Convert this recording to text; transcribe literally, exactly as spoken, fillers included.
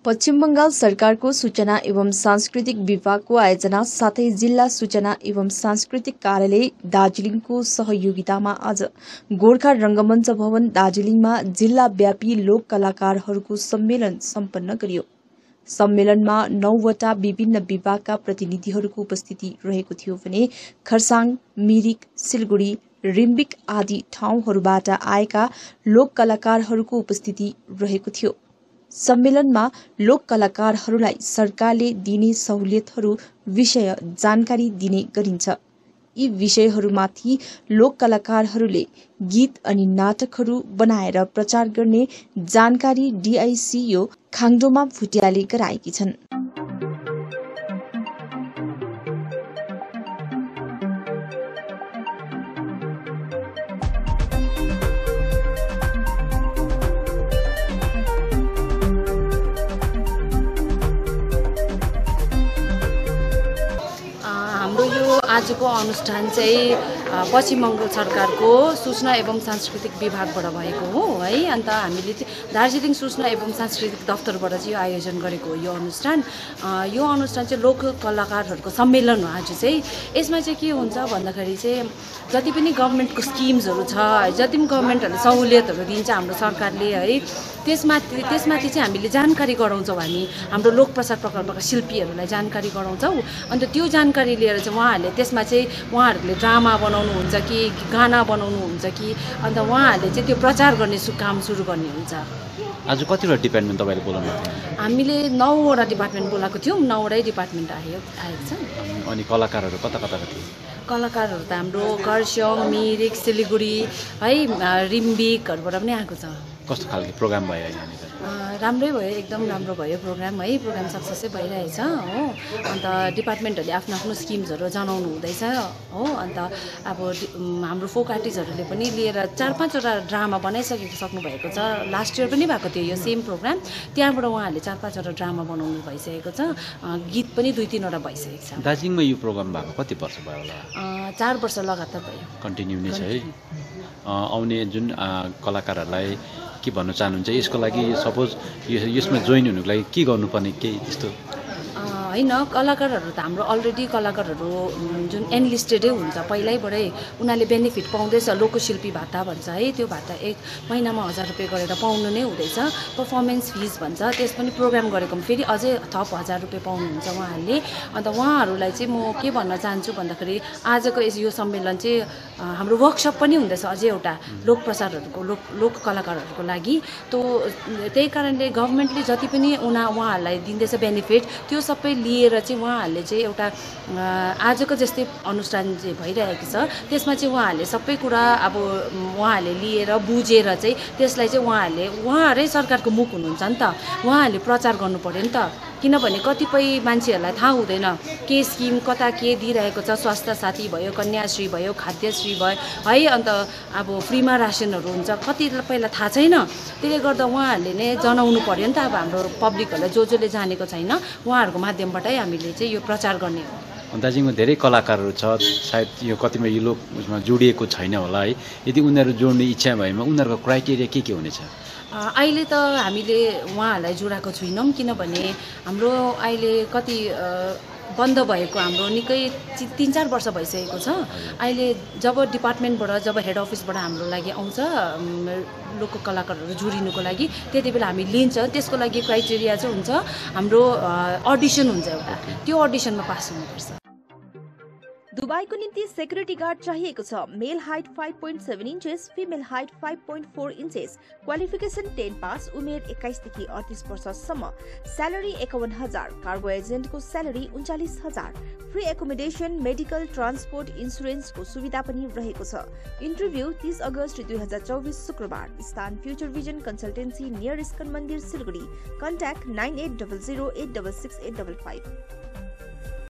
पश्चिम बंगाल सरकारको सूचना एवं सांस्कृतिक विभागको आयोजना साथै जिल्ला सूचना एवं सांस्कृतिक कार्यालय दार्जिलिङको सहयोगितामा आज गोर्खा रंगमञ्च भवन दार्जिलिङमा जिल्लाव्यापी लोक कलाकारहरूको सम्मेलन सम्पन्न गरियो। सम्मेलनमा नौवटा विभिन्न विभागका प्रतिनिधिहरूको उपस्थिति रहेको थियो भने खरसाङ, मिरिक, सिलगुडी, रिम्बिक आदि ठाउँहरूबाट आएका लोक कलाकारहरूको उपस्थिति रहेको थियो। सम्मेलनमा लोक कलाकारहरूलाई सरकारले दिने सहुलियतहरू विषय जानकारी दिने गरिन्छ। यी विषयहरूमाथि लोक कलाकारहरूले गीत अनि नाटकहरू बनाएर प्रचार गर्ने जानकारी डीआईसीओ खाङडोमा भुटियाले गराएकी छन्। हाम्रो यो आजको अनुष्ठान चाहिँ पश्चिम बङ्गाल सरकारको सूचना एवं सांस्कृतिक विभागबाट भएको हो है। अन्त हामीले चाहिँ दार्जिलिङ सूचना एवं सांस्कृतिक दफ्तरबाट चाहिँ यो आयोजन गरेको हो। यो अनुष्ठान यो अनुष्ठान चाहिँ लोक कलाकारहरूको सम्मेलन हो। आज चाहिँ यसमा चाहिँ के हुन्छ भन्दाखेरि चाहिँ जति पनि गभर्मेन्टको स्किम्सहरू छ, जति पनि गभर्मेन्टहरूले सहुलियतहरू दिन्छ हाम्रो सरकारले है, त्यसमाथि त्यसमाथि चाहिँ हामीले जानकारी गराउँछौँ। हामी हाम्रो लोक प्रसार प्रकल्पका शिल्पीहरूलाई जानकारी गराउँछौँ। अन्त त्यो जानकारी लिएर चाहिँ उहाँहरूले त्यसमा चाहिँ उहाँहरूले ड्रामा बनाउनुहुन्छ कि गाना बनाउनुहुन्छ कि अन्त उहाँहरूले चाहिँ त्यो प्रचार गर्ने काम सुरु गर्ने हुन्छ। आज कतिवटा डिपार्टमेन्ट तपाईँले बोलाउनु थियो? हामीले नौवटा डिपार्टमेन्ट बोलाएको थियौँ। नौवटै डिपार्टमेन्ट आयो आएको छ। अनि कलाकारहरू कता कताका थिए? कलाकारहरू त हाम्रो खरसाङ, मिरिक, सिलगुडी है, रिम्बिकहरूबाट पनि आएको छ। कस्तो खालको प्रोग्राम भयो यहाँनिर? राम्रै भयो, एकदम राम्रो भयो प्रोग्राम है। प्रोग्राम सक्सेसै भइरहेछ हो। अन्त डिपार्टमेन्टहरूले आफ्नो आफ्नो स्किम्सहरू जनाउनु हुँदैछ हो। अन्त अब हाम्रो फोक आर्टिस्टहरूले पनि लिएर चार पाँचवटा ड्रामा बनाइसकेको सक्नुभएको छ। लास्ट इयर पनि भएको थियो यो सेम प्रोग्राम। त्यहाँबाट उहाँहरूले चार पाँचवटा ड्रामा बनाउनु भइसकेको छ। गीत पनि दुई तिनवटा भइसकेको छ। दार्जिलिङमा यो प्रोग्राम भएको कति वर्ष भयो होला? चार वर्ष लगातार भयो। कन्टिन्यू नै छ है। आउने जुन कलाकारहरूलाई के भन्न चाहनुहुन्छ यसको लागि? सपोज यसमा जोइन हुनुको लागि के गर्नुपर्ने केही त्यस्तो? होइन, कलाकारहरू त हाम्रो अलरेडी कलाकारहरू जुन एनलिस्टेडै हुन्छ पहिल्यैबाटै, उनीहरूले बेनिफिट पाउँदैछ। लोकशिल्पी भत्ता भन्छ है, त्यो भत्ता एक महिनामा हजार रुपियाँ गरेर पाउनु नै हुँदैछ। पर्फर्मेन्स फिस भन्छ, त्यस पनि प्रोग्राम गरेको फेरि अझै थप हजार रुपियाँ पाउनुहुन्छ उहाँहरूले। अन्त उहाँहरूलाई चाहिँ म के भन्न चाहन्छु भन्दाखेरि आजको यस यो सम्मेलन चाहिँ हाम्रो वर्कसप पनि हुँदैछ अझै एउटा लोक प्रसारहरूको लोक लोक कलाकारहरूको लागि। तो त्यही कारणले गभर्मेन्टले जति पनि उना उहाँहरूलाई दिँदैछ बेनिफिट, त्यो सबै लिएर चाहिँ उहाँहरूले चाहिँ एउटा आजको जस्तै अनुष्ठान चाहिँ भइरहेको छ त्यसमा चाहिँ उहाँहरूले सबै कुरा अब उहाँहरूले लिएर बुझेर चाहिँ त्यसलाई चाहिँ उहाँहरूले उहाँहरू सरकारको मुख हुनुहुन्छ नि त, उहाँहरूले प्रचार गर्नु पर्यो नि त। किनभने कतिपय मान्छेहरूलाई थाहा हुँदैन के स्किम कता के दिइरहेको छ। स्वास्थ्य साथी भयो, कन्याश्री भयो, खाद्यश्री भयो है, अन्त अब फ्रीमा रासनहरू हुन्छ, कति पहिला थाहा छैन। त्यसले गर्दा उहाँहरूले नै जनाउनु पर्यो नि त। अब हाम्रो पब्लिकहरूलाई जो जसले जानेको छैन उहाँहरूको माध्यमबाटै हामीले चाहिँ यो प्रचार गर्ने हो। दार्जिलिङमा धेरै कलाकारहरू छ, सायद यो कतिमा यो लोक उसमा जोडिएको छैन होला है। यदि उनीहरू जोड्ने इच्छा भएमा उनीहरूको क्राइटेरिया के के हुनेछ? अहिले त हामीले उहाँहरूलाई जोडाएको छैनौँ, किनभने हाम्रो अहिले कति बन्द भएको हाम्रो निकै तिन चार वर्ष भइसकेको छ। अहिले जब डिपार्टमेन्टबाट जब हेड अफिसबाट हाम्रो लागि आउँछ लोक कलाकारहरू जोडिनुको लागि, त्यति बेला हामी लिन्छ। त्यसको लागि क्राइटेरिया चाहिँ हुन्छ हाम्रो अडिसन हुन्छ एउटा, त्यो अडिसनमा पास हुनुपर्छ। दुबईको निम्ति सेक्युरिटी गार्ड चाहिएको छ। Male height five point seven inches, female height five point four inches, qualification ten pass, उमेर एक्काइसदेखि अडतिस वर्षसम्म, स्यालेरी एकाउन्न हजार, कार्गो एजेन्टको स्यालेरी उन्चालिस हजार, फ्री एकोमोडेसन, मेडिकल, ट्रान्सपोर्ट, इन्सुरेन्सको सुविधा पनि रहेको छ। इन्टरभ्यू तीस अगस्त दुई हजार चौबिस शुक्रबार। स्थान future vision consultancy near ISKCON मन्दिर, Siliguri. Contact nine eight double zero eight double six eight double five.